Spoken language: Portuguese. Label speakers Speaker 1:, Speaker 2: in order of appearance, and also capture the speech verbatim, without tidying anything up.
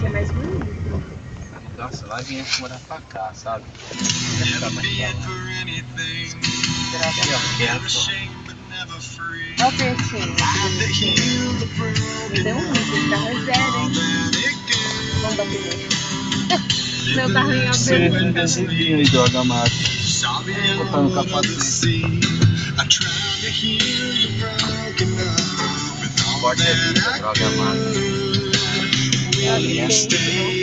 Speaker 1: é mais bonito.
Speaker 2: Nossa, lá vinha morar pra cá, sabe? Não ia ficar mais pra lá. Aqui, ó, perto.
Speaker 1: Olha o precinho. Me deu um rico, esse carro é zero, hein? Vamos bater nele. Meu carrinho é
Speaker 2: Você
Speaker 1: branco.
Speaker 2: tem adesivinho aí do Agamado. Botar no capacete. Forte é vida, droga massa.
Speaker 1: Tem.